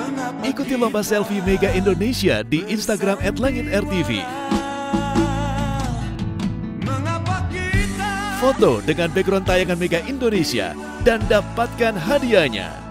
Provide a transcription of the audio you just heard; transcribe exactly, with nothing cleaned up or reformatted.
Ikuti lomba selfie Mega Indonesia di Instagram et langit r t v. Foto dengan background tayangan Mega Indonesia dan dapatkan hadiahnya.